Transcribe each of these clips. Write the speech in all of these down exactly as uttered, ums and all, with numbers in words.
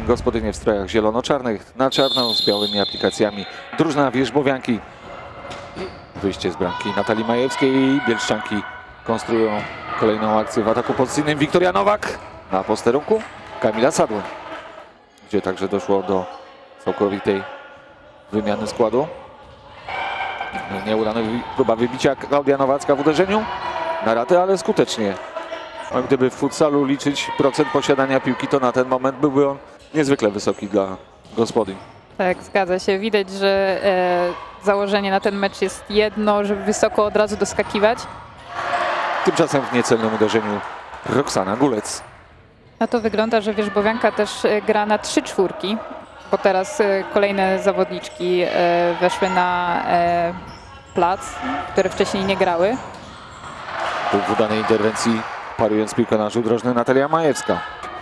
gospodynie w strojach zielono-czarnych, na czarno z białymi aplikacjami. Drużyna Wierzbowianki. Wyjście z bramki Natalii Majewskiej i bielszczanki konstruują kolejną akcję w ataku pozycyjnym. Wiktoria Nowak na posterunku Kamila Sadłoń, gdzie także doszło do całkowitej wymiany składu. Nieudana próba wybicia Klaudia Nowacka w uderzeniu na ratę, ale skutecznie. No, gdyby w futsalu liczyć procent posiadania piłki, to na ten moment byłby on niezwykle wysoki dla gospodyń. Tak, zgadza się. Widać, że e, założenie na ten mecz jest jedno, żeby wysoko od razu doskakiwać. Tymczasem w niecelnym uderzeniu Roxana Gulec. Na to wygląda, że Wierzbowianka też e, gra na trzy czwórki, bo teraz e, kolejne zawodniczki e, weszły na e, plac, które wcześniej nie grały. Tu w udanej interwencji parując piłkę na rzut rożny Natalia Majewska.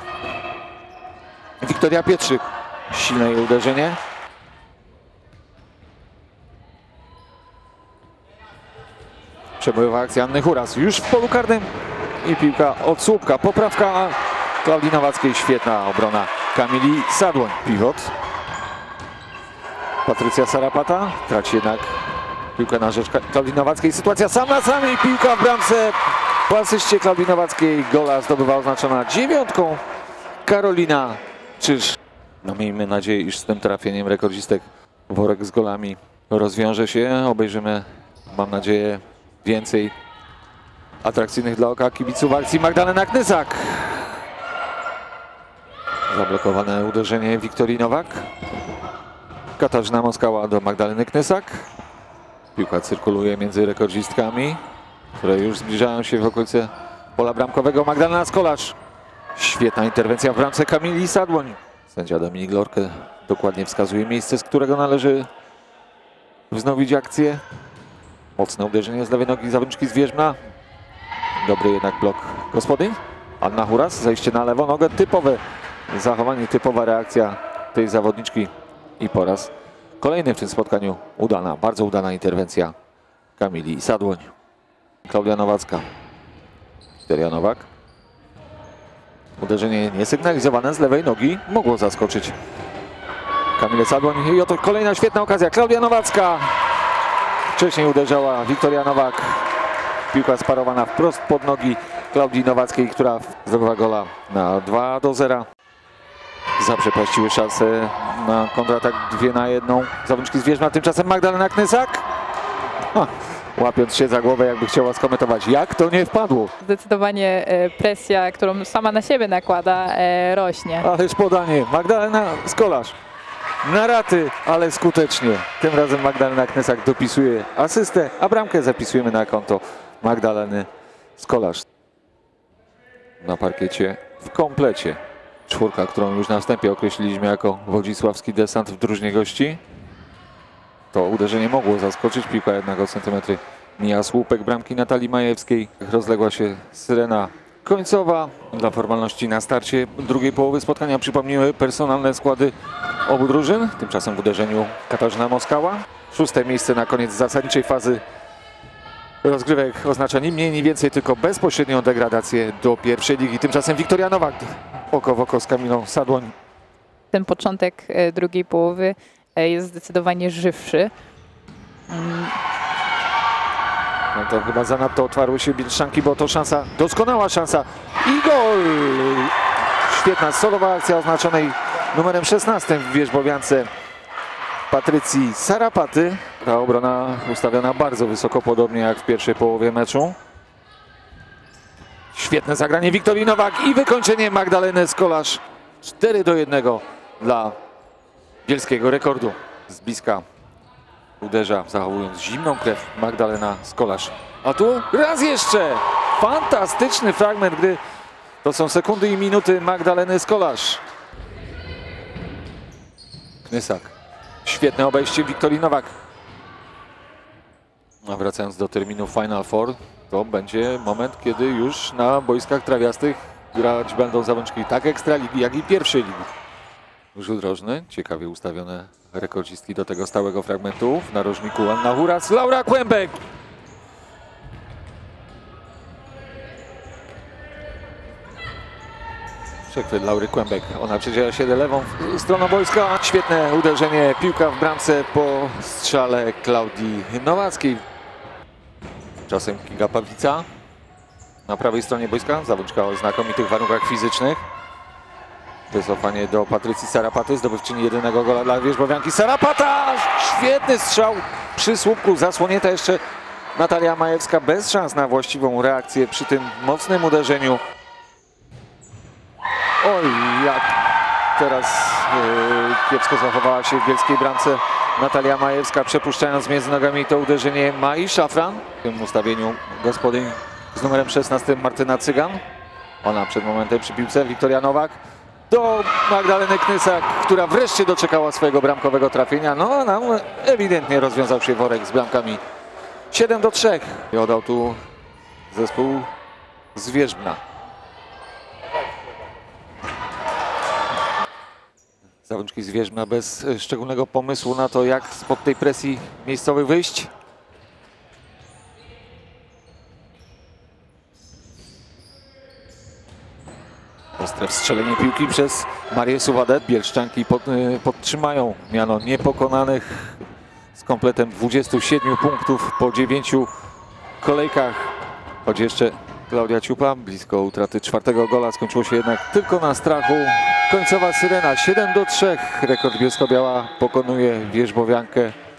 Wiktoria Pietrzyk. Silne jej uderzenie. Przebojowa akcja Anny Huras już w polu karnym i piłka od słupka. Poprawka Klaudii Nowackiej. Świetna obrona Kamili Sadłoń. Pivot. Patrycja Sarapata traci jednak piłkę na rzecz Klaudii Nowackiej. Sytuacja sam na sam i piłka w bramce. Po asyście Klaudii Nowackiej gola zdobywa oznaczona dziewiątką Karolina Czyż. No, miejmy nadzieję, iż z tym trafieniem rekordzistek worek z golami rozwiąże się. Obejrzymy, mam nadzieję, więcej atrakcyjnych dla oka kibiców akcji. Magdalena Knysak. Zablokowane uderzenie Wiktorii Nowak. Katarzyna Moskała do Magdaleny Knysak. Piłka cyrkuluje między rekordzistkami, które już zbliżają się w okolice pola bramkowego. Magdalena Skolarz. Świetna interwencja w bramce Kamili Sadłoń. Sędzia Dominik Lorkę dokładnie wskazuje miejsce, z którego należy wznowić akcję. Mocne uderzenie z lewej nogi zawodniczki z Wierzbna. Dobry jednak blok gospodyń. Anna Huras, zejście na lewą nogę. Typowe zachowanie, typowa reakcja tej zawodniczki. I po raz kolejny w tym spotkaniu udana, bardzo udana interwencja Kamili Sadłoń. Klaudia Nowacka. Wiktoria Nowak. Uderzenie niesygnalizowane z lewej nogi mogło zaskoczyć Kamilę Sadłoń. I oto kolejna świetna okazja. Klaudia Nowacka. Wcześniej uderzała Wiktoria Nowak. Piłka sparowana wprost pod nogi Klaudii Nowackiej, która zdobywa gola na dwa do zera. Zaprzepaściły szansę na kontratak dwie na jedną zawodniczki z Wierzbna. Tymczasem Magdalena Knysak. Ha, łapiąc się za głowę, jakby chciała skomentować, jak to nie wpadło. Zdecydowanie e, presja, którą sama na siebie nakłada, e, rośnie. Ależ podanie. Magdalena Skolarz. Na raty, ale skutecznie. Tym razem Magdalena Knysak dopisuje asystę, a bramkę zapisujemy na konto Magdaleny Skolarz. Na parkiecie w komplecie. Czwórka, którą już na wstępie określiliśmy jako wodzisławski desant w drużynie gości. To uderzenie mogło zaskoczyć. Piłka jednak o centymetry mija słupek bramki Natalii Majewskiej. Rozległa się syrena końcowa. Dla formalności na starcie drugiej połowy spotkania przypomniły personalne składy obu drużyn. Tymczasem w uderzeniu Katarzyna Moskała. Szóste miejsce na koniec zasadniczej fazy rozgrywek oznacza ni mniej, ni więcej, tylko bezpośrednią degradację do pierwszej ligi. Tymczasem Wiktoria Nowak oko w oko z Kamilą Sadłoń. Ten początek e, drugiej połowy e, jest zdecydowanie żywszy. Mm. No to chyba zanadto otwarły się bielszczanki, bo to szansa, doskonała szansa i gol! Świetna solowa akcja oznaczonej numerem szesnastym w Wierzbowiance Patrycji Sarapaty. Ta obrona ustawiona bardzo wysoko, podobnie jak w pierwszej połowie meczu. Świetne zagranie Wiktorii Nowak i wykończenie Magdaleny Skolarz. cztery do jednego dla bielskiego rekordu. Z bliska uderza, zachowując zimną krew, Magdalena Skolarz. A tu raz jeszcze fantastyczny fragment gry. To są sekundy i minuty Magdaleny Skolarz. Knysak. Świetne obejście Wiktorii Nowak. A wracając do terminu Final Four, to będzie moment, kiedy już na boiskach trawiastych grać będą zawodniczki tak Ekstraligi, jak i pierwszej ligi. Rzut rożny, ciekawie ustawione rekordzistki do tego stałego fragmentu. W narożniku Anna Huras, Laura Kłębek. Przechwyt Laury Kłębek. Ona przedziela się lewą stroną boiska. Świetne uderzenie. Piłka w bramce po strzale Klaudii Nowackiej. Czasem Kinga Pawlica. Na prawej stronie boiska. Zawodniczka o znakomitych warunkach fizycznych. Wycofanie do Patrycji Sarapaty. Zdobywczyni jedynego gola dla wierzbowianki. Sarapata! Świetny strzał przy słupku. Zasłonięta jeszcze Natalia Majewska. Bez szans na właściwą reakcję przy tym mocnym uderzeniu. Oj, jak teraz yy, kiepsko zachowała się w bielskiej bramce Natalia Majewska, przepuszczając między nogami to uderzenie Mai Szafran. W tym ustawieniu gospodyń z numerem szesnastym Martyna Cygan. Ona przed momentem przy piłce. Wiktoria Nowak do Magdaleny Knysak, która wreszcie doczekała swojego bramkowego trafienia. No a nam ewidentnie rozwiązał się worek z bramkami. siedem do trzech. I oddał tu zespół z Wierzbna. Zawodniczki z Wierzbna bez szczególnego pomysłu na to, jak spod tej presji miejscowych wyjść. Ostre wstrzelenie piłki przez Marię Suwadet. Bielszczanki pod, podtrzymają miano niepokonanych z kompletem dwudziestu siedmiu punktów po dziewięciu kolejkach. Choć jeszcze Klaudia Ciupa blisko utraty czwartego gola. Skończyło się jednak tylko na strachu. Końcowa syrena siedem do trzech. Rekord Bielsko-Biała pokonuje wierzbowiankę